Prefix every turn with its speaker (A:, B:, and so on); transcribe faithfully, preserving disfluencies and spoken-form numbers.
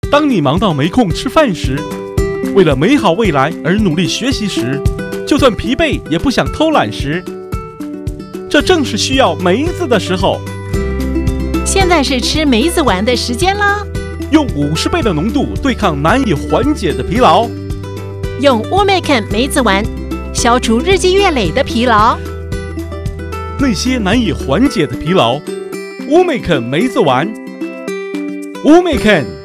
A: 当你忙到没空吃饭时，为了美好未来而努力学习时，就算疲惫也不想偷懒时，这正是需要梅子的时候。
B: 现在是吃梅子丸的时间啦！
A: 用五十倍的浓度对抗难以缓解的疲劳，
B: 用乌梅肯梅子丸消除日积月累的疲劳。
A: 那些难以缓解的疲劳，乌梅肯梅子丸，乌梅肯。